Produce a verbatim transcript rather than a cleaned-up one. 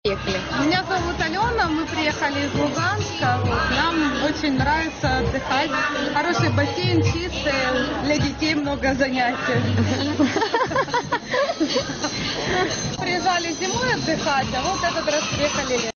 приехали? Меня зовут Алена, мы приехали из Луганска. Вот, нам очень нравится отдыхать. Хороший бассейн, чистый, для детей много занятий. Приезжали зимой отдыхать, а вот этот раз приехали летом.